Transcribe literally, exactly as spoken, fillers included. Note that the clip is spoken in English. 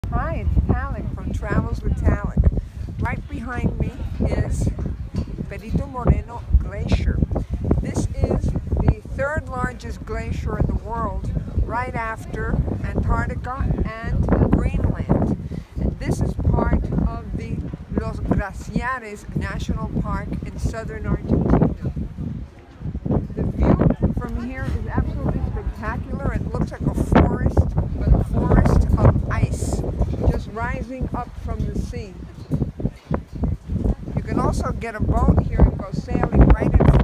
Hi, it's Talik from Travels with Talik. Right behind me is Perito Moreno Glacier. This is the third largest glacier in the world, right after Antarctica and Greenland. And this is part of the Los Glaciares National Park in southern Argentina. The view from here is absolutely spectacular. It looks like a forest, but a forest of ice, just rising up from the sea. You can also get a boat here and go sailing right in front